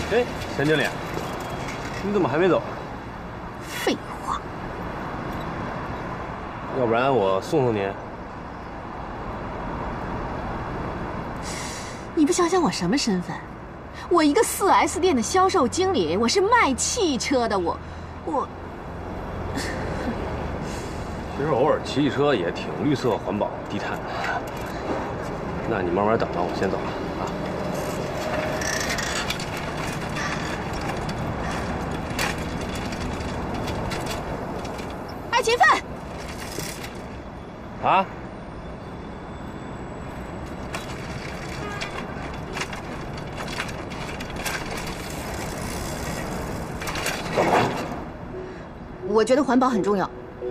哎，钱经理，你怎么还没走？ 废话。 要不然我送送您。 你不想想我什么身份？我一个4S 店的销售经理，我是卖汽车的，我。 其实偶尔骑骑车也挺绿色环保低碳的。那你慢慢等吧，我先走了啊。 爱勤奋。 啊？怎么了？ 我觉得环保很重要。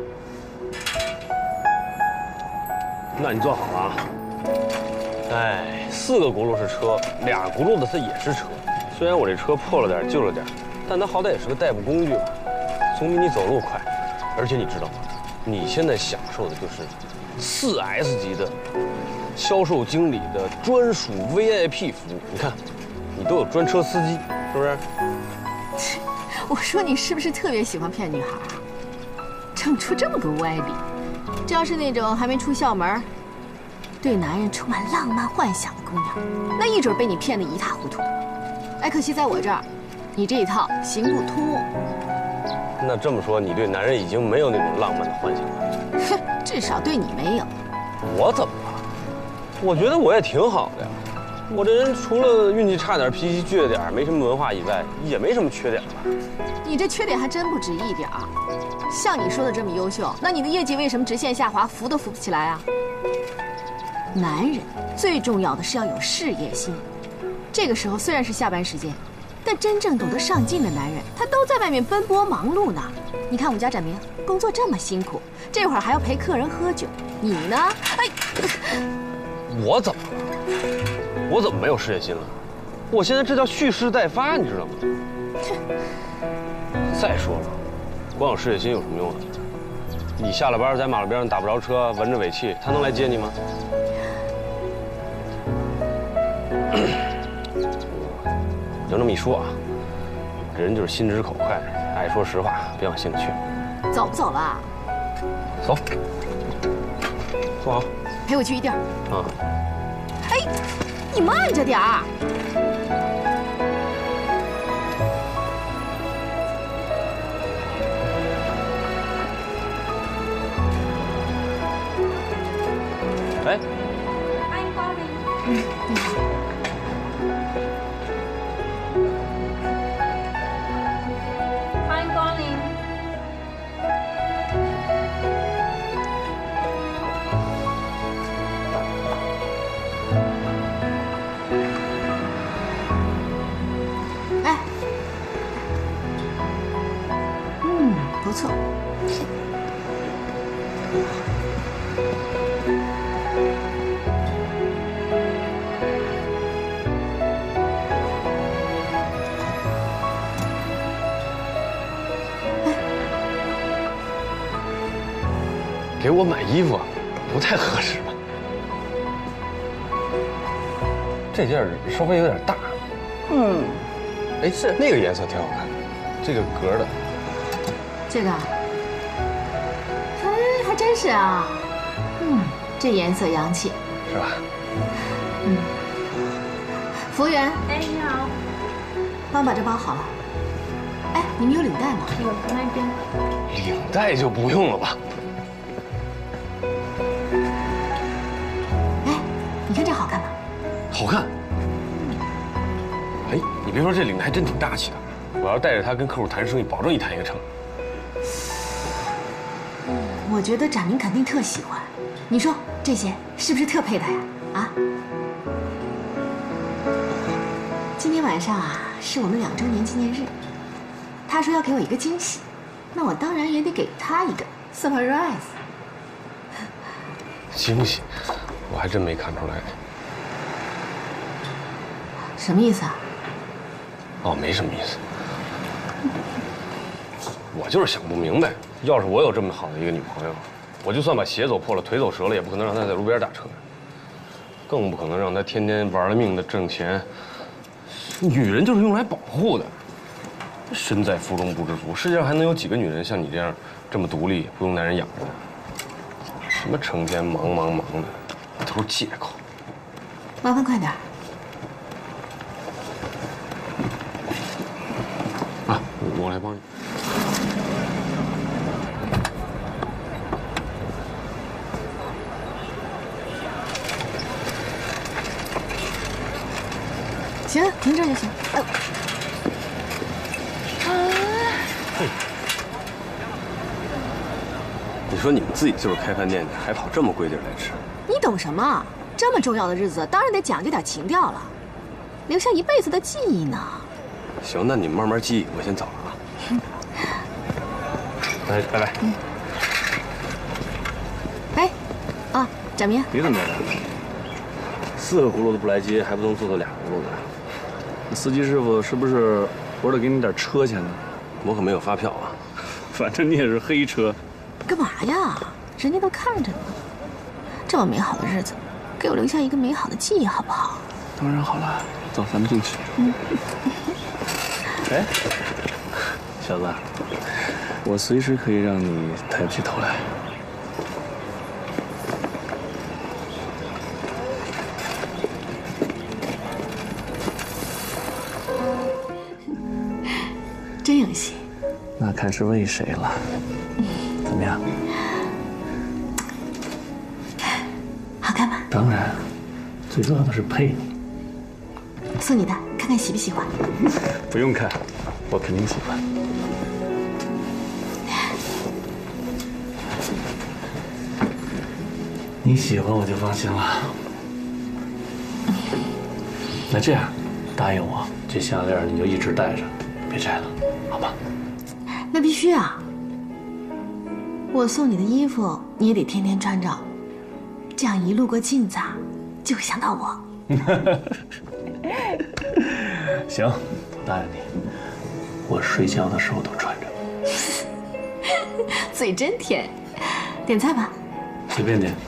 那你坐好了啊。哎，4个轱辘是车，2轱辘的它也是车。虽然我这车破了点、旧了点，但它好歹也是个代步工具吧，总比你走路快。而且你知道吗？你现在享受的就是4S 级的销售经理的专属 VIP 服务。你看，你都有专车司机，是不是？ 我说你是不是特别喜欢骗女孩啊？整出这么个歪理。这要是那种还没出校门，对男人充满浪漫幻想的姑娘，那一准被你骗得一塌糊涂。哎，可惜在我这儿，你这一套行不通。 那这么说，你对男人已经没有那种浪漫的幻想了？ 哼，至少对你没有。 我怎么了？我觉得我也挺好的呀。我这人除了运气差点、脾气倔点、没什么文化以外，也没什么缺点吧？ 你这缺点还真不止一点儿。像你说的这么优秀，那你的业绩为什么直线下滑，扶都扶不起来啊？男人最重要的是要有事业心。这个时候虽然是下班时间，但真正懂得上进的男人，他都在外面奔波忙碌呢。你看我们家展明工作这么辛苦，这会儿还要陪客人喝酒，你呢？哎， 我怎么了？我怎么没有事业心了？我现在这叫蓄势待发，你知道吗？再说了，光有事业心有什么用啊？你下了班在马路边上打不着车，闻着尾气，他能来接你吗？就那么一说啊，人就是心直口快，爱说实话，别往心里去。 走不走了？ 走，坐好。 陪我去一地儿。 啊。 哎，你慢着点儿。 哎， 欢迎光临。 你好。 欢迎光临。 哎，不错。 给我买衣服，不太合适吧？这件稍微有点大。哎，是那个颜色挺好看，这个格的。 这个，哎，还真是啊。这颜色洋气， 是吧？ 服务员， 哎，你好。 帮我把这包好了。哎，你们有领带吗？ 有那边。 领带就不用了吧？ 哎，你看这好看吗？ 好看。哎，你别说，这领带还真挺大气的。我要带着它跟客户谈生意，保证一谈一个成。 我觉得展明肯定特喜欢。你说这些是不是特配他呀？啊？今天晚上啊，是我们2周年纪念日。他说要给我一个惊喜，那我当然也得给他一个 surprise。 惊喜，我还真没看出来。 什么意思啊？ 哦，没什么意思。我就是想不明白，要是我有这么好的一个女朋友，我就算把鞋走破了、腿走折了，也不可能让她在路边打车，更不可能让她天天玩了命的挣钱， 女人就是用来保护的。身在福中不知福，世界上还能有几个女人像你这样这么独立，不用男人养着的？什么成天忙的，都是借口。 麻烦快点。 啊，我来帮你。 行，停这就行。哎。 你说你们自己就是开饭店的，还跑这么贵地儿来吃？ 你懂什么？这么重要的日子，当然得讲究点情调了，留下一辈子的记忆呢。 行，那你们慢慢记，我先走了啊。哎，拜拜。 哎，啊，展明， 你怎么来了？4个轱辘都不来接，还不能做到2轱辘的？ 那司机师傅是不是我得给你点车钱呢？ 我可没有发票啊。 反正你也是黑车。 干嘛呀？人家都看着呢。这么美好的日子，给我留下一个美好的记忆，好不好？ 当然好了，走，咱们进去。哎，小子，我随时可以让你抬不起头来。 真有戏。 那看是为谁了。怎么样？ 好看吗？ 当然，最重要的是配你。 送你的，看看喜不喜欢。 不用看，我肯定喜欢。你喜欢我就放心了。那这样，答应我，这项链你就一直戴着，别摘了，好吗？ 那必须啊！我送你的衣服，你也得天天穿着，这样一路过镜子啊，就会想到我。 行，我答应你，我睡觉的时候都穿着。 嘴真甜，点菜吧。 随便点。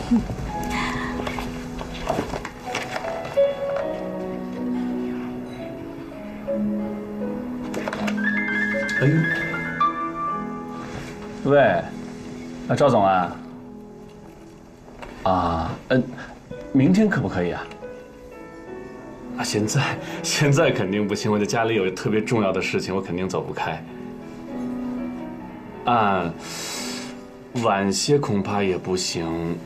哎呦，喂，赵总啊，明天可不可以啊？啊，现在肯定不行，我在家里有特别重要的事情，我肯定走不开。啊，晚些恐怕也不行。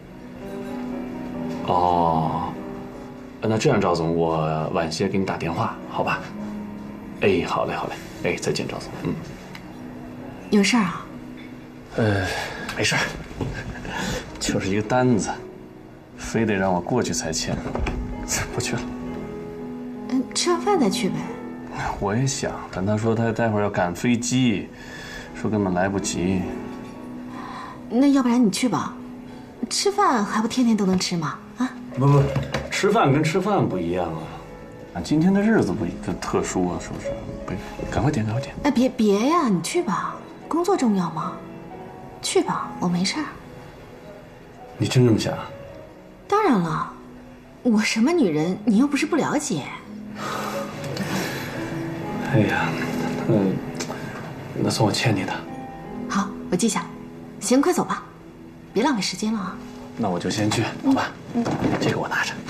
哦，那这样，赵总，我晚些给你打电话，好吧？哎，好嘞，好嘞，哎，再见，赵总。嗯， 有事儿啊？ 没事儿，就是一个单子，非得让我过去才签，不去了。 吃完饭再去呗。 我也想，但他说他待会儿要赶飞机，说根本来不及。 那要不然你去吧，吃饭还不天天都能吃吗？啊？ 不，吃饭跟吃饭不一样啊！今天的日子不特殊啊，是不是？不，赶快点，赶快点！ 哎，别呀，你去吧，工作重要吗？去吧，我没事儿。 你真这么想？ 当然了，我什么女人，你又不是不了解。 哎呀，那算我欠你的。 好，我记下了。行，快走吧，别浪费时间了啊。 那我就先去，好吧？这个我拿着。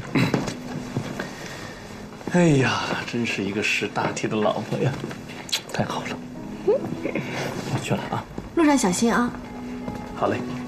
哎呀，真是一个识大体的老婆呀，太好了。我去了啊。 路上小心啊。 好嘞。